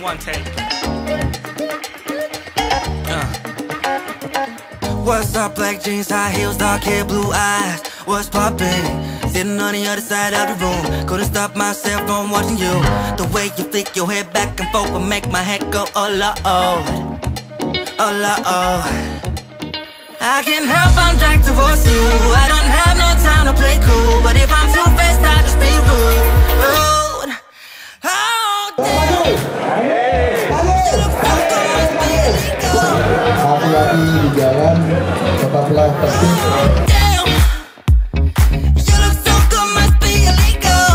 one take. What's up, black jeans, high heels, dark hair, blue eyes? What's poppin'? Sitting on the other side of the room, couldn't stop myself from watching you. The way you flick your head back and forth will make my head go oh Lord, oh Lord. I can't help, I'm dragged towards you. I don't have no time to play cool, but if I'm too fast, I just be rude. Oh, damn. You look so good, must be illegal. Hati-hati di jalan, tetaplah tertib. Damn. You look so good, must be illegal.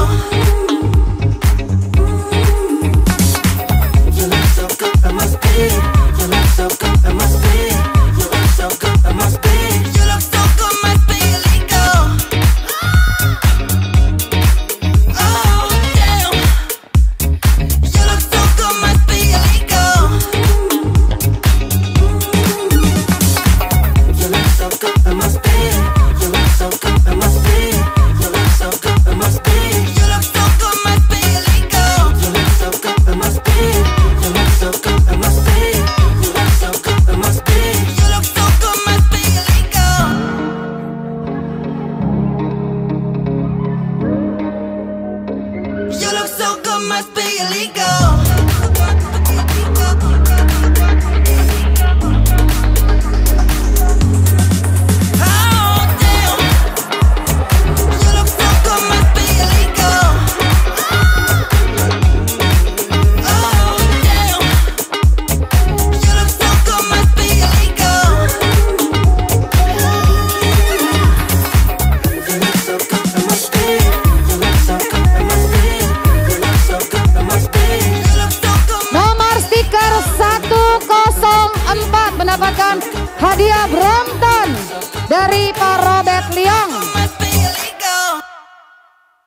You look so good, it must be. You look so good, it must be. You look so good, it must be. You look so good, must be illegal. Oh, damn. You look so good, must be illegal. You look so good, it must be. You look so good, it must be. You look so good, it must be. You look so good, must be illegal. You look so good, it must be. You look so good, it must be. You look so good, it must be. You look so good, must be illegal. You look so good, must be illegal. Oh, damn. You look so good, must be illegal. Oh, damn. You look so good, must be illegal. You look so good, it must be. You look so good, it must be. You look so good, it must be. You look so good. Nomor stiker 104 mendapatkan hadiah Brompton dari Pak Robert Liong.